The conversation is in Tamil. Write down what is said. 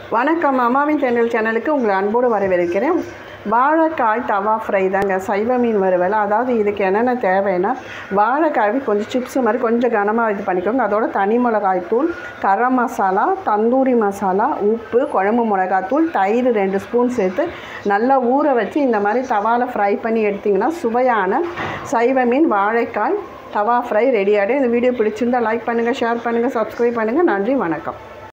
வணக்கம். அம்மாவின் தென்றல் சேனலுக்கு உங்களை அன்போடு வரவேற்கிறேன். வாழைக்காய் தவா ஃப்ரை தாங்க, சைவ மீன் வறுவல். அதாவது இதுக்கு என்னென்ன தேவைன்னா, வாழைக்காய் கொஞ்சம் சிப்ஸ் மாதிரி கொஞ்சம் கனமாக இது பண்ணிக்கோங்க. அதோட தனி மிளகாய் தூள், கரம் மசாலா, தந்தூரி மசாலா, உப்பு, குழம்பு மிளகாத்தூள், தயிர் 2 ஸ்பூன் சேர்த்து நல்லா ஊற வச்சு இந்த மாதிரி தவாவில் ஃப்ரை பண்ணி எடுத்திங்கன்னா சுவையான சைவ மீன் வாழைக்காய் தவா ஃப்ரை ரெடி ஆகிடும். இந்த வீடியோ பிடிச்சிருந்தால் லைக் பண்ணுங்கள், ஷேர் பண்ணுங்கள், சப்ஸ்கிரைப் பண்ணுங்கள். நன்றி, வணக்கம்.